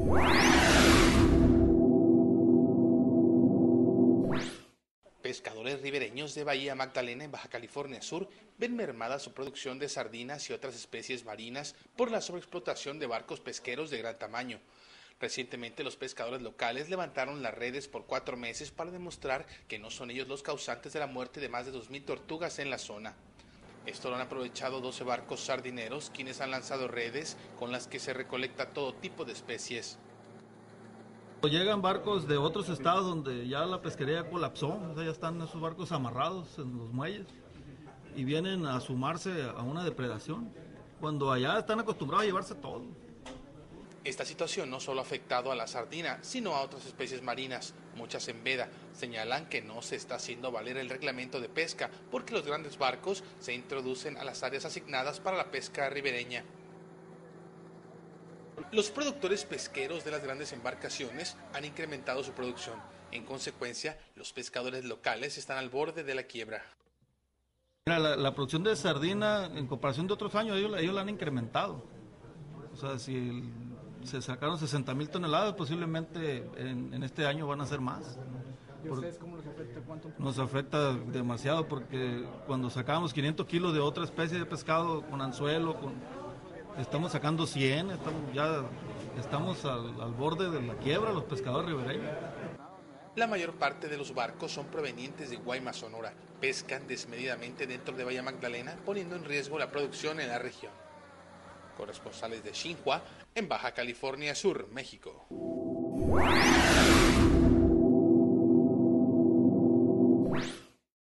Pescadores ribereños de Bahía Magdalena, en Baja California Sur, ven mermada su producción de sardinas y otras especies marinas por la sobreexplotación de barcos pesqueros de gran tamaño. Recientemente los pescadores locales levantaron las redes por 4 meses para demostrar que no son ellos los causantes de la muerte de más de 2.000 tortugas en la zona. Esto lo han aprovechado 12 barcos sardineros, quienes han lanzado redes con las que se recolecta todo tipo de especies. Llegan barcos de otros estados donde ya la pesquería colapsó, o sea, ya están esos barcos amarrados en los muelles y vienen a sumarse a una depredación, cuando allá están acostumbrados a llevarse todo. Esta situación no solo ha afectado a la sardina, sino a otras especies marinas. Muchas en veda señalan que no se está haciendo valer el reglamento de pesca porque los grandes barcos se introducen a las áreas asignadas para la pesca ribereña. Los productores pesqueros de las grandes embarcaciones han incrementado su producción. En consecuencia, los pescadores locales están al borde de la quiebra. Mira, la producción de sardina, en comparación de otros años, ellos la han incrementado. O sea, si se sacaron 60,000 toneladas, posiblemente en este año van a ser más. ¿Y a ustedes cómo les afecta? ¿Cuánto? Nos afecta demasiado porque cuando sacábamos 500 kilos de otra especie de pescado con anzuelo, estamos sacando 100, estamos al borde de la quiebra los pescadores ribereños. La mayor parte de los barcos son provenientes de Guaymas, Sonora. Pescan desmedidamente dentro de Bahía Magdalena, poniendo en riesgo la producción en la región. Corresponsales de Xinhua, en Baja California Sur, México.